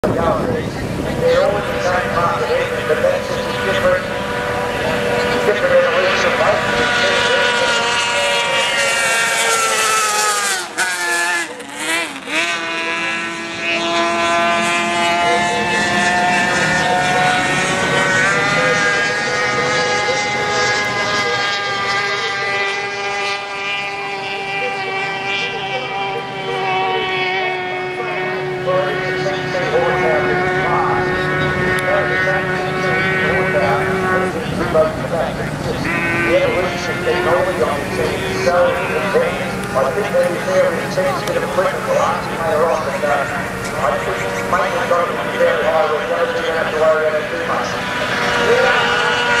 They're always the same market, but that's just a different evolution, mate. The evolution technology on the team is so advanced. I think that if there was a chance to get a print for us later on, but I think mainly got to be very high. We're going to have to worry about it too much.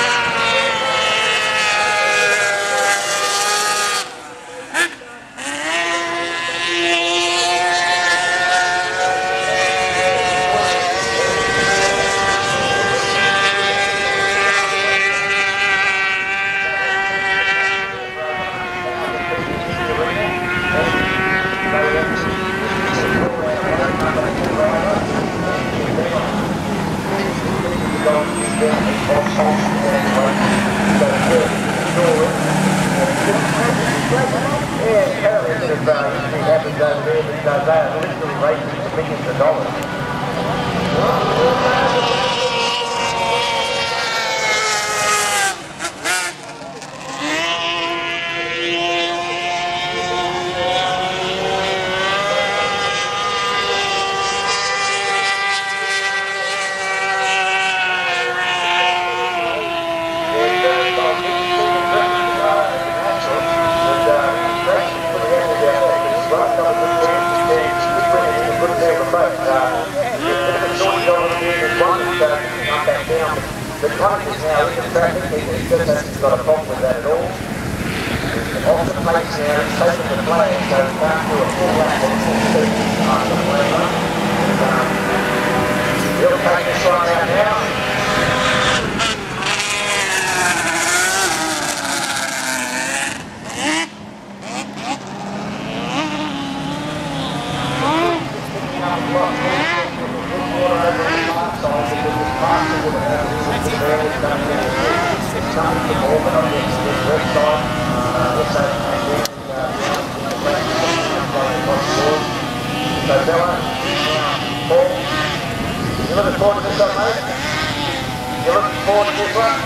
Happens over there because they are literally raising millions of dollars. The country now isn't practically because it's got a problem with that at all. Off the place now, it's taken the flag, so we can't do a full lap or full speed after the flag run. We'll take this one out now. You looking forward to this one, mate? You looking forward to this one?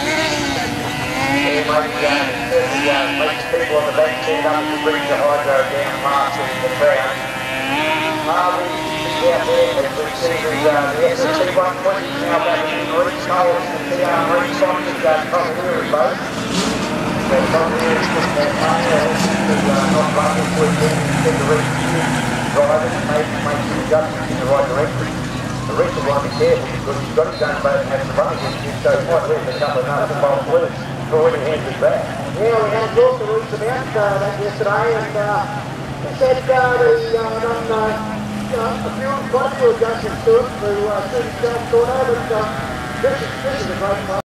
Yeah, mate, certainly makes people on the back stand up to bring the hydro down past the ground. Out there, as we see the SSC 120 now back in Reach Knowles and PR Reach on the Pugsley boat. So Pugsley is putting that money not run this weekend instead of Reach driving and maybe make some adjustments in the right direction. The rest will want to be careful because he's got his own boat and has to run against you, so he might lose a couple of nuts and bolts loose before he hands it back. Yeah, we had a talk to Reach about that yesterday, and he said quite a few adjustments to it to suit himself, but this is a great